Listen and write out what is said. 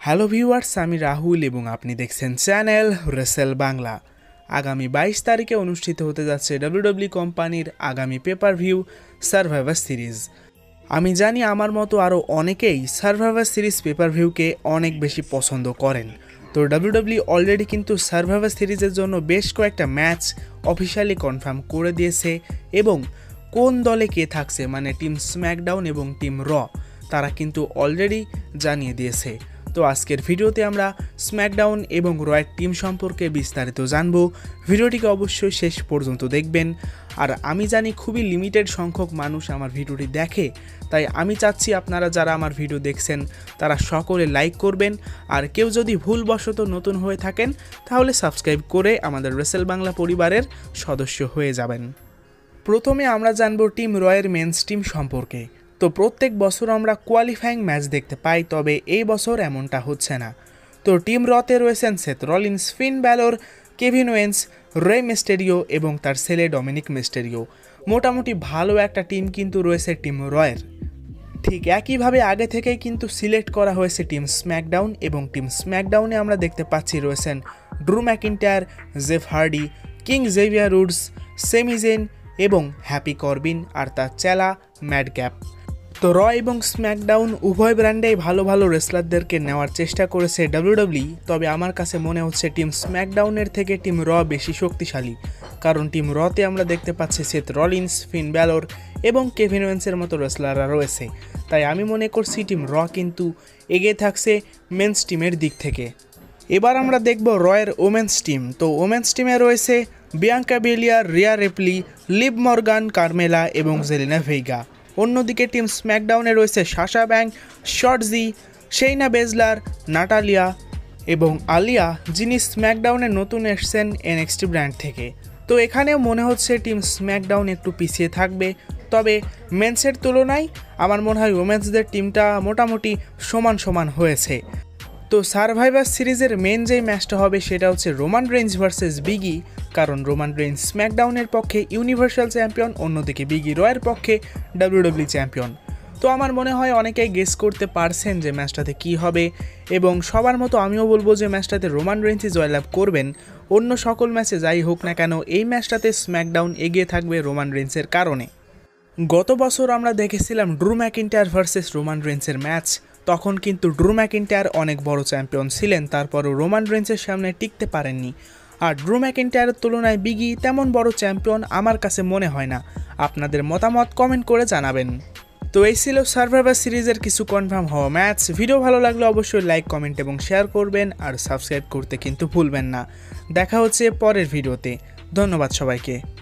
Hello viewers, আমি রাহুল এবং আপনি দেখছেন চ্যানেল রেসেল বাংলা। আগামী 22 তারিখে অনুষ্ঠিত হতে যাচ্ছে WWE কোম্পানির আগামী পেপার ভিউ সার্ভাইভার সিরিজ। আমি জানি আমার মতো আরও অনেকেই সার্ভাইভার সিরিজ পেপার ভিউকে অনেক বেশি পছন্দ করেন। তো WWE অলরেডি কিন্তু সার্ভাইভার সিরিজের জন্য বেশ কয়েকটা ম্যাচ অফিসিয়ালি কনফার্ম করে দিয়েছে এবং কোন দলে কে থাকছে মানে টিম স্ম্যাকডাউন এবং টিম র তারা কিন্তু অলরেডি জানিয়ে দিয়েছে। তো আজকের ভিডিওতে আমরা স্ম্যাকডাউন এবং রয়ের টিম সম্পর্কে বিস্তারিত জানব। ভিডিওটিকে অবশ্যই শেষ পর্যন্ত দেখবেন। আর আমি জানি খুবই লিমিটেড সংখ্যক মানুষ আমার ভিডিওটি দেখে, তাই আমি চাচ্ছি আপনারা যারা আমার ভিডিও দেখছেন তারা সকলে লাইক করবেন। আর কেউ যদি ভুলবশত নতুন হয়ে থাকেন তাহলে সাবস্ক্রাইব করে আমাদের রেসেল বাংলা পরিবারের সদস্য হয়ে যাবেন। প্রথমে আমরা জানব টিম রয়ের মেন্স টিম সম্পর্কে। তো প্রত্যেক বছর আমরা কোয়ালিফাইং ম্যাচ দেখতে পাই, তবে এই বছর এমনটা হচ্ছে না। তো টিম রতে রয়েছেন Seth Rollins, Finn Balor, Kevin Owens, Rey Mysterio এবং তার ছেলে ডমিনিক মিস্টেরিও। মোটামুটি ভালো একটা টিম কিন্তু রয়েছে টিম রয়ের। ঠিক একইভাবে আগে থেকেই কিন্তু সিলেক্ট করা হয়েছে টিম স্ম্যাকডাউন এবং টিম স্ম্যাকডাউনে আমরা দেখতে পাচ্ছি রয়েছেন Drew McIntyre, Jeff Hardy, King Xavier Woods, Sami Zayn এবং হ্যাপি করবিন আর তার চেলা ম্যাড ক্যাপ। তো র এবং স্ম্যাকডাউন উভয় ব্র্যান্ডেই ভালো ভালো রেসলারদেরকে নেওয়ার চেষ্টা করেছে WWE, তবে আমার কাছে মনে হচ্ছে টিম স্ম্যাকডাউনের থেকে টিম র বেশি শক্তিশালী। কারণ টিম রতে আমরা দেখতে পাচ্ছি সেথ রলিন্স, ফিন ব্যালর এবং কেভিন ওয়েন্সের মতো রেসলাররা রয়েছে। তাই আমি মনে করছি টিম র কিন্তু এগিয়ে থাকছে মেন্স টিমের দিক থেকে। এবার আমরা দেখব রয়ের ওমেন্স টিম। তো ওমেন্স টিমে রয়েছে Bianca Belair, Rhea Ripley, Liv Morgan, Carmella এবং জেলিনা ভেইগা। অন্যদিকে টিম স্ম্যাকডাউনে রয়েছে Sasha Banks, Shotzi, Shayna Baszler, Natalya এবং আলিয়া, যিনি স্ম্যাকডাউনে নতুন এসেছেন NXT ব্র্যান্ড থেকে। তো এখানেও মনে হচ্ছে টিম স্ম্যাকডাউন একটু পিছিয়ে থাকবে, তবে মেন্সের তুলনায় আমার মনে হয় ওমেন্সদের টিমটা মোটামুটি সমান সমান হয়েছে। তো সার্ভাইভার সিরিজের মেন যেই ম্যাচটা হবে সেটা হচ্ছে রোমান রেইন্স ভার্সেস বিগি, কারণ রোমান রেইন্স স্ম্যাকডাউনের পক্ষে ইউনিভার্সাল চ্যাম্পিয়ন, অন্যদিকে বিগি রয়ের পক্ষে WWE চ্যাম্পিয়ন। তো আমার মনে হয় অনেকেই গেস করতে পারছেন যে ম্যাচটাতে কী হবে, এবং সবার মতো আমিও বলবো যে ম্যাচটাতে রোমান রেইন্সই জয়লাভ করবেন। অন্য সকল ম্যাচে যাই হোক না কেন এই ম্যাচটাতে স্ম্যাকডাউন এগিয়ে থাকবে রোমান রেইন্সের কারণে। গত বছর আমরা দেখেছিলাম ড্রু ম্যাকিন্টায়ার ভার্সেস রোমান রেইন্সের ম্যাচ। তখন কিন্তু ড্রু ম্যাকিন্টায়ার অনেক বড় চ্যাম্পিয়ন ছিলেন, তারপরও রোমান রেইন্সের সামনে টিকতে পারেননি। আর ড্রু ম্যাকিন্টায়ারের তুলনায় বিগি তেমন বড় চ্যাম্পিয়ন আমার কাছে মনে হয় না। আপনাদের মতামত কমেন্ট করে জানাবেন। তো এই ছিল সার্ভাইভার সিরিজের কিছু কনফার্ম হওয়া ম্যাচ। ভিডিও ভালো লাগলে অবশ্যই লাইক, কমেন্ট এবং শেয়ার করবেন, আর সাবস্ক্রাইব করতে কিন্তু ভুলবেন না। দেখা হচ্ছে পরের ভিডিওতে। ধন্যবাদ সবাইকে।